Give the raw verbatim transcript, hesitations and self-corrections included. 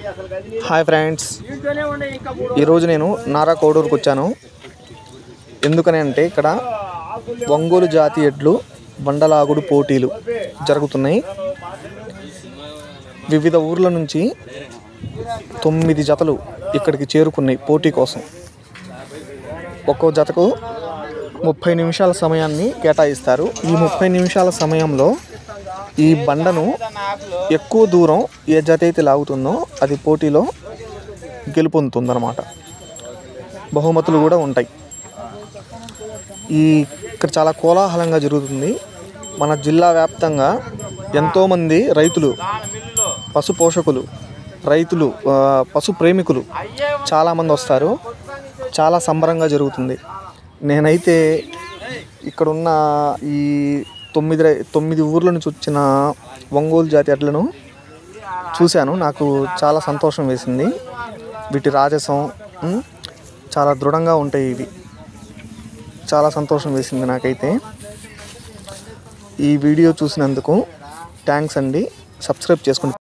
Hi friends, ఈరోజు నేను నారా కోడూరుకు వచ్చాను. ఎందుకని అంటే ఇక్కడ ఒంగోలు జాతి ఎడ్లు బండలాగుడు పోటీలు జరుగుతున్నాయి. వివిధ ఊర్ల నుంచి తొమ్మిది జతలు ఇక్కడికి చేరుకున్నాయి పోటీ కోసం. ఒక్కో జతకు ముప్పై నిమిషాల సమయాన్ని కేటాయిస్తారు. ఈ ముప్పై నిమిషాల సమయంలో ఈ బండను ఎక్కువ దూరం ఏ జత అయితే లాగుతుందో అది పోటీలో గెలుపొందుతుందన్నమాట. బహుమతులు కూడా ఉంటాయి. ఈ ఇక్కడ చాలా కోలాహలంగా జరుగుతుంది. మన జిల్లా వ్యాప్తంగా ఎంతోమంది రైతులు, పశు పోషకులు, రైతులు, పశు ప్రేమికులు చాలామంది వస్తారు. చాలా సంబరంగా జరుగుతుంది. నేనైతే ఇక్కడున్న ఈ తొమ్మిది తొమ్మిది ఊర్ల నుంచి వచ్చిన ఒంగోలు జాతి ఎడ్లను చూశాను. నాకు చాలా సంతోషం వేసింది. వీటి రాజసం చాలా దృఢంగా ఉంటాయి. ఇవి చాలా సంతోషం వేసింది నాకైతే. ఈ వీడియో చూసినందుకు థ్యాంక్స్ అండి. సబ్స్క్రైబ్ చేసుకోండి.